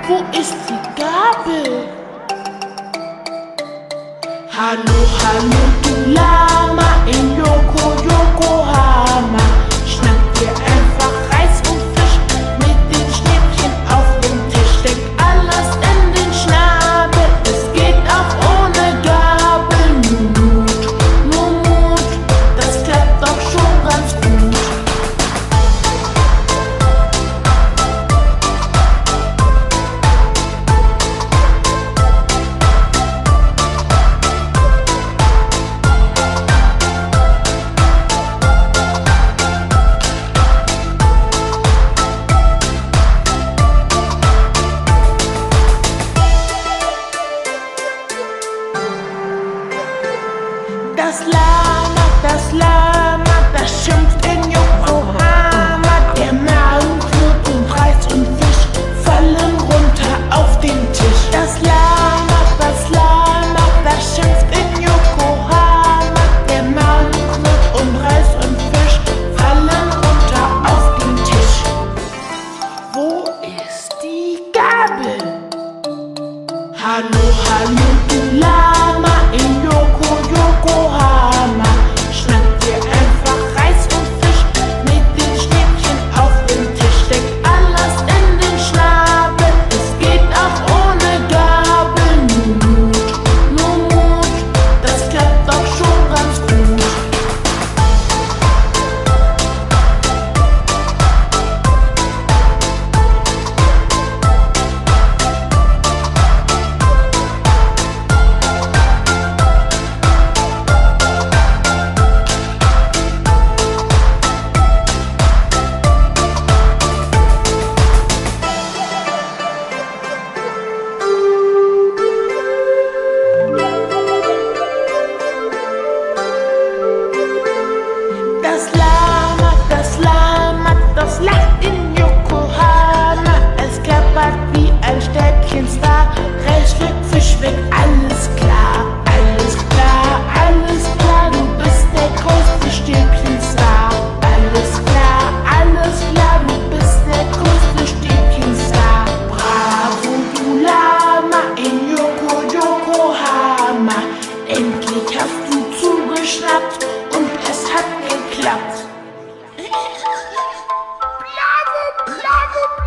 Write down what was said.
Wo ist die Gabel? Hallo, hallo, du Lama in Yokohama. Schnapp dir einfach Reis und Fisch mit den Schnittchen auf dem Tisch. Steck alles in den Schnabel, es geht auch ohne Gabel. Nur Mut, das klappt doch schon ganz gut. Das Lama, das schimpft in Yokohama. Der Magen knurrt und Reis und Fisch fallen runter auf den Tisch. Das Lama, das schimpft in Yokohama. Der Magen knurrt und Reis und Fisch fallen runter auf den Tisch. Wo ist die Gabel? Hallo, hallo, du Lama in Yokohama. Schnapp dir einfach Reis und Fisch mit den Schnittchen auf dem Tisch. Steck alles in den Schnabel, es geht auch ohne Gabel. Nur Mut, das klappt doch schon ganz gut. Das lacht in Yokohama. Es klappert wie ein Stäbchenstar. Reis weg, Fisch weg, alles klar. Alles klar, alles klar. Du bist der größte Stäbchenstar. Alles klar, du bist der größte Stäbchenstar. Bravo, du Lama in Yokohama. Endlich hast du zugeschnappt und es hat geklappt. Bravo, bravo,